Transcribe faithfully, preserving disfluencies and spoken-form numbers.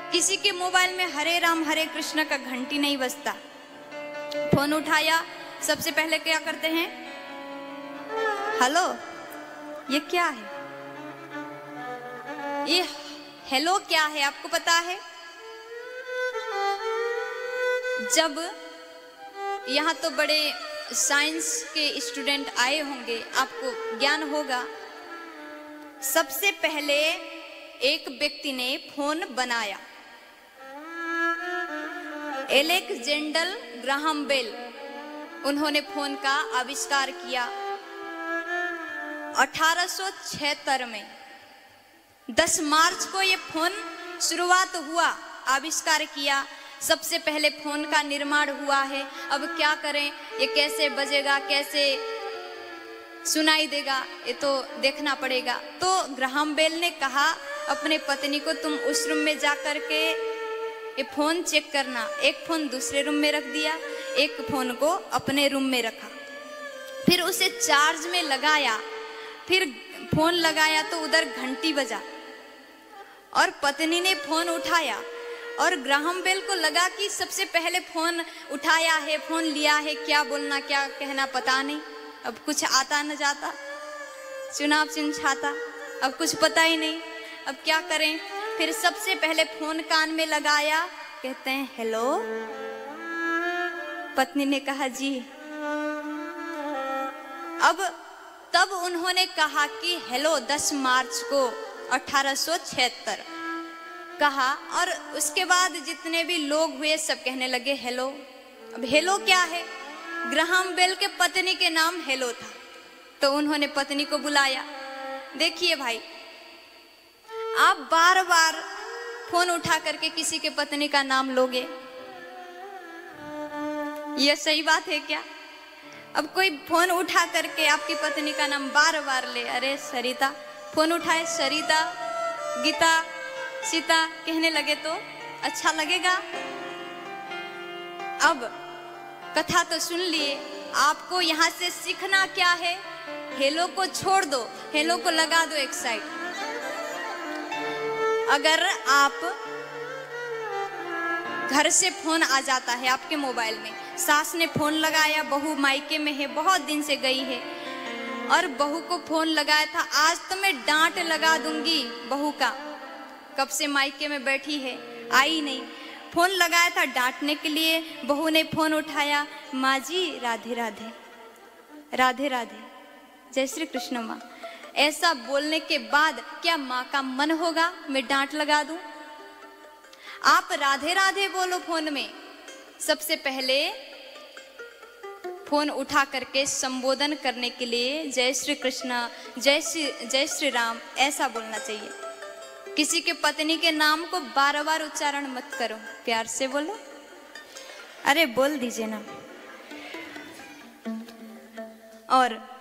किसी के मोबाइल में हरे राम हरे कृष्ण का घंटी नहीं बजता। फोन उठाया, सबसे पहले क्या करते हैं? हेलो। ये क्या है? ये हेलो क्या है आपको पता है? जब यहाँ तो बड़े साइंस के स्टूडेंट आए होंगे, आपको ज्ञान होगा। सबसे पहले एक व्यक्ति ने फोन बनाया, एलेक्जेंडर ग्राहम बेल। उन्होंने फोन का आविष्कार किया अठारह सौ छिहत्तर में। दस मार्च को ये फोन शुरुआत हुआ, आविष्कार किया। सबसे पहले फोन का निर्माण हुआ है। अब क्या करें, ये कैसे बजेगा, कैसे सुनाई देगा, ये तो देखना पड़ेगा। तो ग्राहम बेल ने कहा अपने पत्नी को, तुम उस रूम में जा कर के ये फोन चेक करना। एक फोन दूसरे रूम में रख दिया, एक फोन को अपने रूम में रखा, फिर उसे चार्ज में लगाया। फिर फोन लगाया तो उधर घंटी बजा और पत्नी ने फोन उठाया और ग्राहम बेल को लगा कि सबसे पहले फोन उठाया है, फोन लिया है, क्या बोलना क्या कहना पता नहीं। अब कुछ आता न जाता, चुनाव चिन्ह छाता, अब कुछ पता ही नहीं, अब क्या करें। फिर सबसे पहले फोन कान में लगाया, कहते हैं हेलो। पत्नी ने कहा जी। अब तब उन्होंने कहा कि हेलो, दस मार्च को अठारह सौ छिहत्तर कहा। और उसके बाद जितने भी लोग हुए सब कहने लगे हेलो। अब हेलो क्या है? ग्राहम बेल के पत्नी के नाम हेलो था, तो उन्होंने पत्नी को बुलाया। देखिए भाई, आप बार बार फोन उठा करके किसी के पत्नी का नाम लोगे, यह सही बात है क्या? अब कोई फोन उठा करके आपकी पत्नी का नाम बार बार ले, अरे सरिता, फोन उठाए सरिता, गीता, सीता कहने लगे तो अच्छा लगेगा? अब कथा तो सुन लिए, आपको यहाँ से सीखना क्या है? हेलो को छोड़ दो, हेलो को लगा दो एक साइड। अगर आप घर से फोन आ जाता है आपके मोबाइल में, सास ने फोन लगाया, बहू मायके में है, बहुत दिन से गई है और बहू को फोन लगाया था, आज तो मैं डांट लगा दूंगी बहू का, कब से मायके में बैठी है, आई नहीं। फोन लगाया था डांटने के लिए, बहू ने फोन उठाया, माँ जी राधे राधे, राधे राधे, जय श्री कृष्ण माँ। ऐसा बोलने के बाद क्या माँ का मन होगा मैं डांट लगा दूं? आप राधे राधे बोलो फोन में। सबसे पहले फोन उठा करके संबोधन करने के लिए जय श्री कृष्ण, जय श्री जय श्री राम ऐसा बोलना चाहिए। किसी के पत्नी के नाम को बार बार उच्चारण मत करो, प्यार से बोलो। अरे बोल दीजिए ना। और